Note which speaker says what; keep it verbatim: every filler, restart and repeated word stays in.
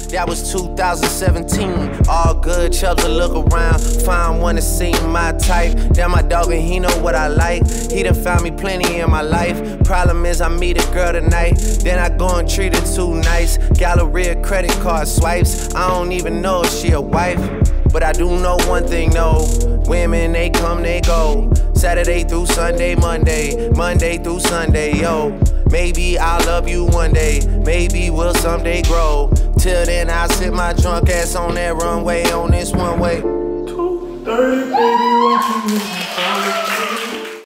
Speaker 1: that was two thousand seventeen. All good, Chubbs to look around, find one that seem my type. That my dog and he know what I like. He done found me plenty in my life. Problem is I meet a girl tonight, then I go and treat her too nice. Galleria credit card swipes, I don't even know if she a wife. But I do know one thing, no, women, they come, they go. Saturday through Sunday, Monday, Monday through Sunday, yo. Maybe I'll love you one day, maybe we'll someday grow. Till then, I'll sit my drunk ass on that runway, on this one way.
Speaker 2: two thirty, baby, won't you